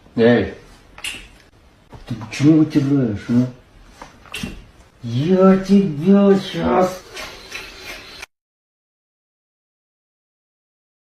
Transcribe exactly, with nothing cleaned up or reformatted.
Эй, ты почему вытираешь, а? Я тебя сейчас...